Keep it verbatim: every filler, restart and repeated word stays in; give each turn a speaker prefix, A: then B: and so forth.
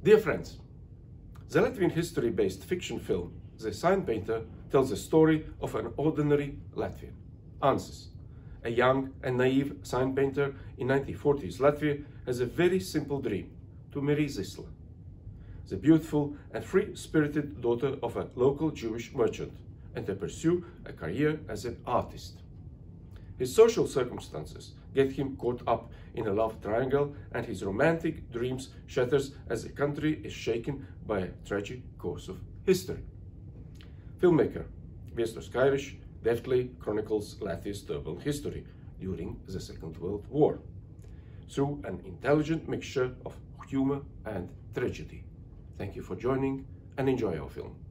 A: Dear friends, the Latvian history-based fiction film The Sign Painter tells the story of an ordinary Latvian, Ansis. A young and naive sign painter in nineteen forties Latvia has a very simple dream: to marry Zisla, the beautiful and free-spirited daughter of a local Jewish merchant, and to pursue a career as an artist. His social circumstances get him caught up in a love triangle, and his romantic dreams shatters as the country is shaken by a tragic course of history. Filmmaker Viestos Kairis deftly chronicles Latvia's turbulent history during the Second World War through an intelligent mixture of humor and tragedy. Thank you for joining and enjoy our film.